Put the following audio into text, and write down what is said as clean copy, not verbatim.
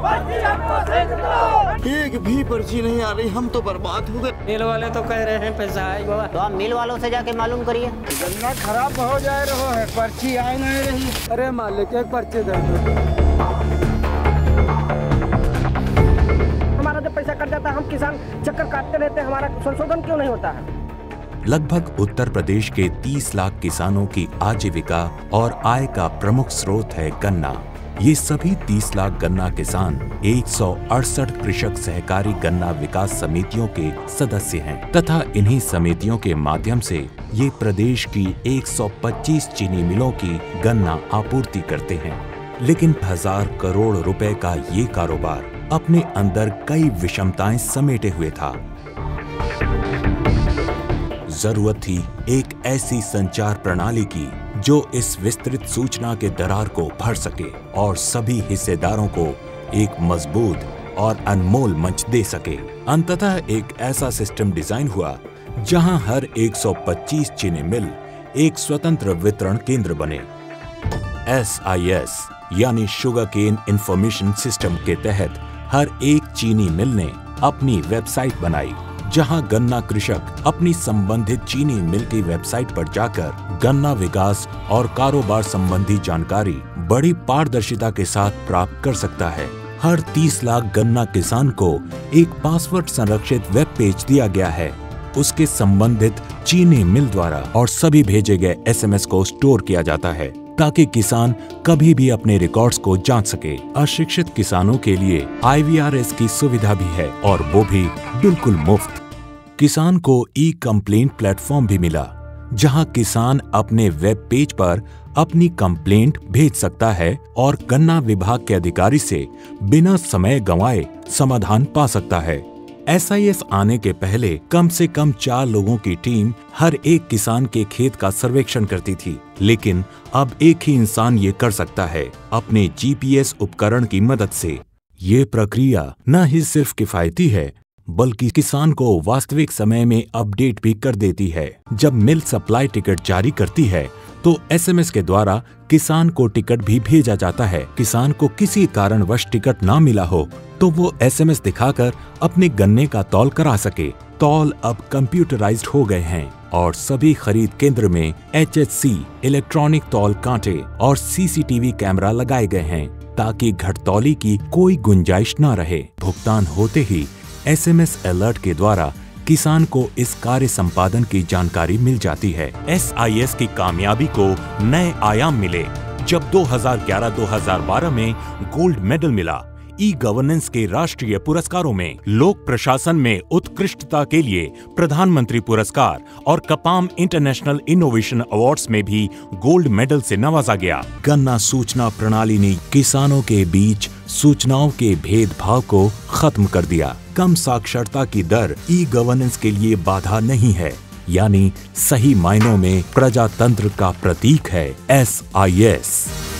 एक भी पर्ची नहीं आ रही, हम तो बर्बाद हो गए। मिल वाले तो कह रहे हैं पैसा आएगा, तो आप मिल वालों से जाके मालूम करिए। गन्ना खराब हो जा रहा है, पर्ची आ नहीं रही। अरे मालिक एक पर्ची दे दो। हमारा जब पैसा कट जाता है हम किसान चक्कर काटते रहते हैं, हमारा संशोधन क्यों नहीं होता है? लगभग उत्तर प्रदेश के 30 लाख किसानों की आजीविका और आय का प्रमुख स्रोत है गन्ना। ये सभी 30 लाख गन्ना किसान 168 कृषक सहकारी गन्ना विकास समितियों के सदस्य हैं तथा इन्हीं समितियों के माध्यम से ये प्रदेश की 125 चीनी मिलों की गन्ना आपूर्ति करते हैं। लेकिन 1000 करोड़ रुपए का ये कारोबार अपने अंदर कई विषमताएं समेटे हुए था। जरूरत थी एक ऐसी संचार प्रणाली की जो इस विस्तृत सूचना के दरार को भर सके और सभी हिस्सेदारों को एक मजबूत और अनमोल मंच दे सके। अंततः एक ऐसा सिस्टम डिजाइन हुआ जहां हर 125 चीनी मिल एक स्वतंत्र वितरण केंद्र बने। SIS यानी शुगर केन इंफॉर्मेशन सिस्टम के तहत हर एक चीनी मिल ने अपनी वेबसाइट बनाई, जहां गन्ना कृषक अपनी संबंधित चीनी मिल की वेबसाइट पर जाकर गन्ना विकास और कारोबार संबंधी जानकारी बड़ी पारदर्शिता के साथ प्राप्त कर सकता है। हर 30 लाख गन्ना किसान को एक पासवर्ड संरक्षित वेब पेज दिया गया है। उसके संबंधित चीनी मिल द्वारा और सभी भेजे गए SMS को स्टोर किया जाता है ताकि किसान कभी भी अपने रिकॉर्ड्स को जांच सके। अशिक्षित किसानों के लिए IVRS की सुविधा भी है और वो भी बिल्कुल मुफ्त। किसान को ई-कंप्लेंट प्लेटफॉर्म भी मिला, जहां किसान अपने वेब पेज पर अपनी कंप्लेंट भेज सकता है और गन्ना विभाग के अधिकारी से बिना समय गंवाए समाधान पा सकता है। SIS आने के पहले कम से कम 4 लोगों की टीम हर एक किसान के खेत का सर्वेक्षण करती थी, लेकिन अब एक ही इंसान ये कर सकता है अपने GPS उपकरण की मदद से। ये प्रक्रिया न ही सिर्फ किफायती है बल्कि किसान को वास्तविक समय में अपडेट भी कर देती है। जब मिल सप्लाई टिकट जारी करती है तो SMS के द्वारा किसान को टिकट भी भेजा जाता है। किसान को किसी कारणवश टिकट ना मिला हो तो वो SMS दिखाकर अपने गन्ने का तौल करा सके। तौल अब कंप्यूटराइज्ड हो गए हैं और सभी खरीद केंद्र में HHC इलेक्ट्रॉनिक तौल कांटे और CCTV कैमरा लगाए गए हैं ताकि घटतौली की कोई गुंजाइश न रहे। भुगतान होते ही SMS अलर्ट के द्वारा किसान को इस कार्य संपादन की जानकारी मिल जाती है। SIS की कामयाबी को नए आयाम मिले जब 2011-2012 में गोल्ड मेडल मिला ई-गवर्नेंस के राष्ट्रीय पुरस्कारों में। लोक प्रशासन में उत्कृष्टता के लिए प्रधानमंत्री पुरस्कार और कपाम इंटरनेशनल इनोवेशन अवार्ड्स में भी गोल्ड मेडल से नवाजा गया। गन्ना सूचना प्रणाली ने किसानों के बीच सूचनाओं के भेदभाव को खत्म कर दिया। कम साक्षरता की दर ई-गवर्नेंस के लिए बाधा नहीं है, यानी सही मायनों में प्रजातंत्र का प्रतीक है SIS।